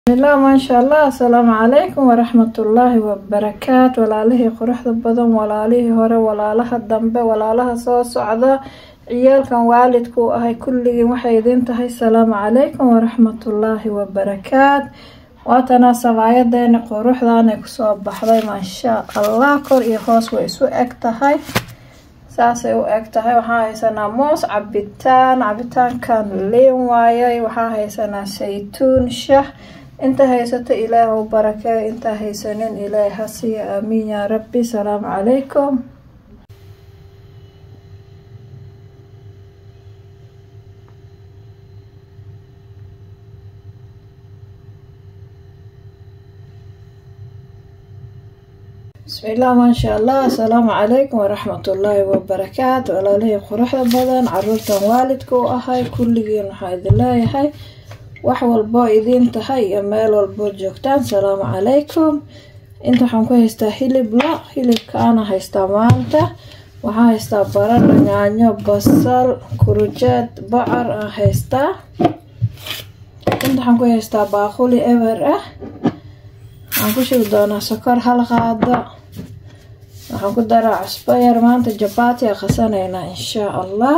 لا ما شاء الله. السلام عليكم ورحمة الله وبركاته. walaalihii quruxda badan, walaalihii hore, walaalaha dambe, walaalaha soo socda, ciyaalkan waalidku ahay kulligiin waxay idin tahay salaamu calaykum waraxmatullaahi wabarakaat. waatana sabaayadeen quruxdaanay kusoo baxday maasha allah. kor iyo hoos way isu eg tahay, saasay u eg tahay. waxaa haysanaa moos, cabitaankan liin waayay, waxaa haysanaa saytuun, shah. inta haysata ilaahu barakeeyo, inta haysanin ilaahay ha siiyo, aamiin yaa rabbi. salaamu calaykum. bismillaah maasha allah. assalaamu calaykum waraxmatullaahi wabarakaatu. walaalihii quruxda badan, caruurtan waalidka u ahay kulligiin waxaa idin leeyahay wax walbo idin tahay iyo meel walbo joogtaan, salaamu calaykum. inta waxaan ku haystaa hilibkaana haystaa maanta. waxaan haystaa baradho, yaanyo, basal, kurujad, bocar aan haystaa. inta waxaan ku haystaa baaquli eber ah. waxaan ku shubi doonaa sokor hal qaado. waxaan ku daraa cusbo yar. maanta jabaati a qasanaynaa insha allah.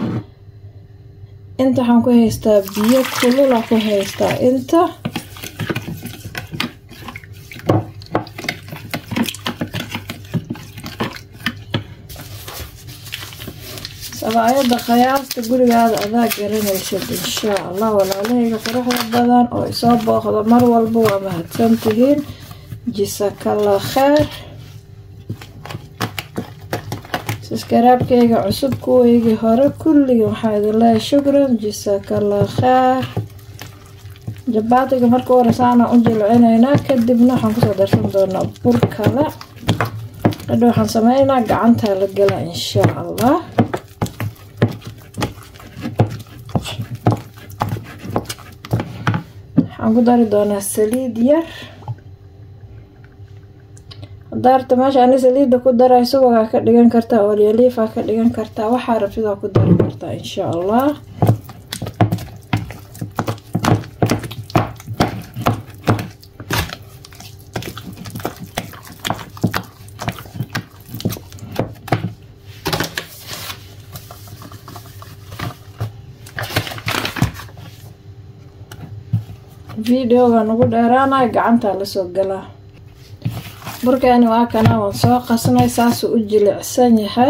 inta waxaan ku haystaa biyo kulul aan ku haystaa. inta sabaayada qiyaasta gurigaada adaa garanaysid insha allah. walaalahayga quruxda badan oo isoo booqdo mar walba waa mahadsantihiin, jisakalla kheer. iskaraabkayga cusub, kuwaygii hore kulligii waxaa idin leeyahay shukran, jisakalla kheer. jabaatiga marka horesaana u jilcinaynaa, kadibna waxaan kusoo darsan doonaa bur kale. hadha waxaan sameynaa gacantaa la gala insha allah. waxaan ku dari doonaa saliid yar. daarta meesha ani saliida ku daray subagaa ka dhigan kartaa, olyaliifaa ka dhigan kartaa, waxaa rabtidaa ku dari kartaa insha allah. videoga nagu dheeraanay gacantaa lasoo galaa. burkeeni waa kana, waan soo qasnay, saasuu u jilicsan yahay.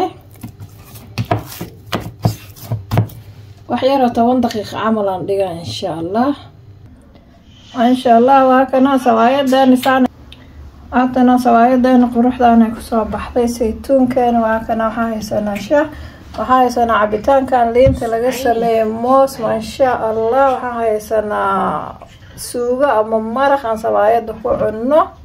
wax yaroo 10 daqiiqo camal aan dhigaa insha allah. insha allah waa kana sawaayadani saan aatana sawaayadani quruxdaanay kusoo baxday. saytuunkeena waa kana. waxaa haysanaa shah, waxaa haysanaa cabitaankan liinta laga sameeyay moos maasha allah. waxaa haysanaa suugo ama maraq aan sawaayada ku cunno.